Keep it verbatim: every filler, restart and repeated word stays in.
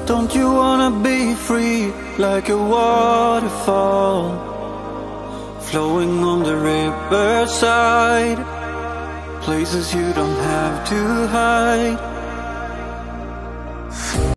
Don't you wanna be free like a waterfall, flowing on the riverside, places you don't have to hide.